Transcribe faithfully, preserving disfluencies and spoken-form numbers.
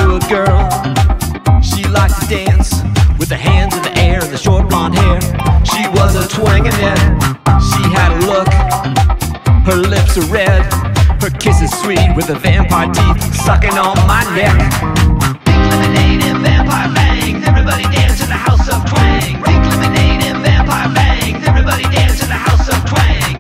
knew a girl. She liked to dance with her hands in the air and the short blonde hair. She was a Twangonette. She had a look, her lips are red, her kiss is sweet with her vampire teeth sucking on my neck.